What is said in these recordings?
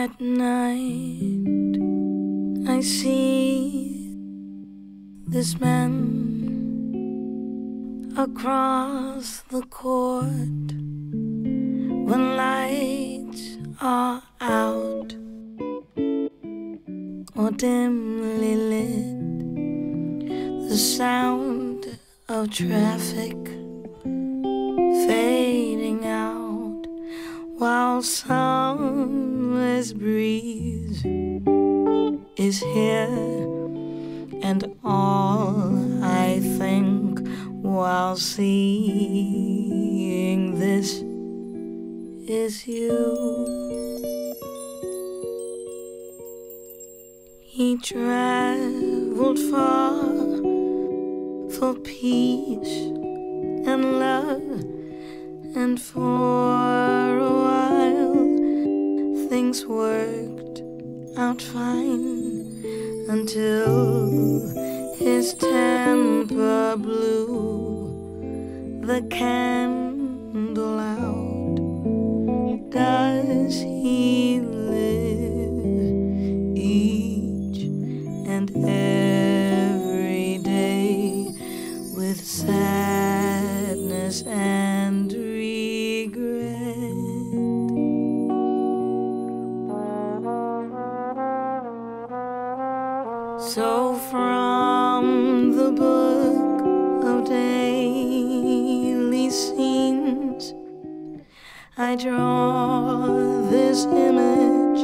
At night I see this man across the court when lights are out or dimly lit. The sound of traffic fading out while summer's breeze is here. And all I think while seeing this is you. He traveled far for peace and love, and for a while things worked out fine until his temper blew the candle out. Does he live each and every day with sadness and regret? So from the book of daily scenes I draw this image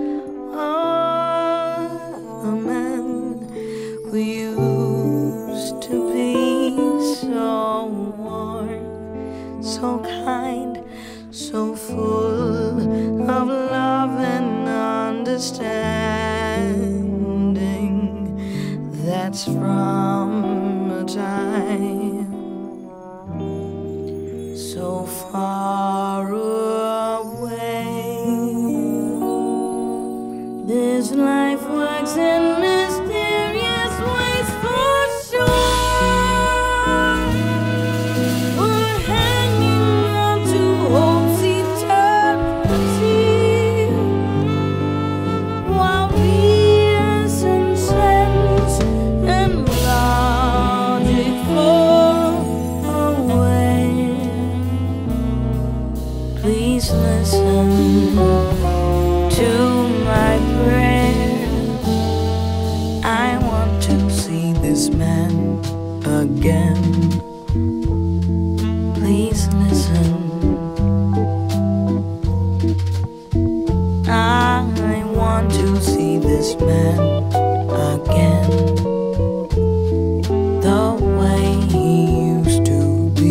of a man who used to be so warm, so kind, so full of love and understanding. That's from a time so far away. This life works in mysterious ways for sure. We're hanging on to hope's eternity, while reason, sense, and logic fall away. Please listen to my prayers. I want to see this man again. Please listen. I want to see this man again, the way he used to be.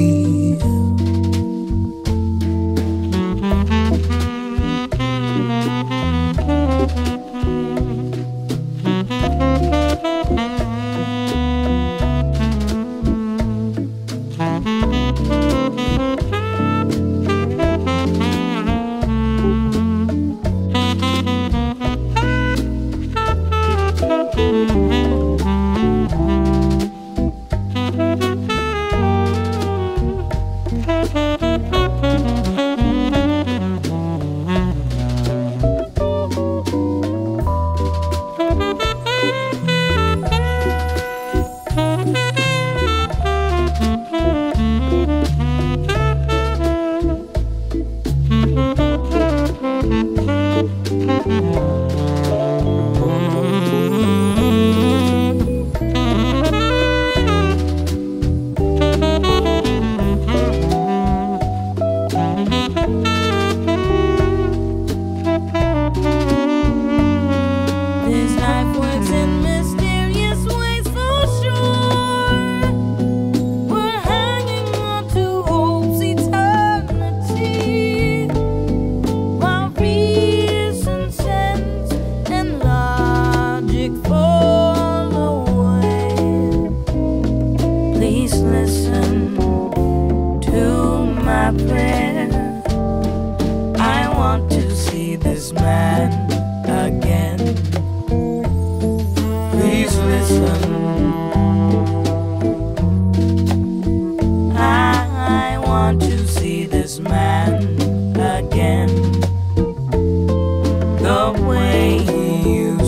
man again, the way he used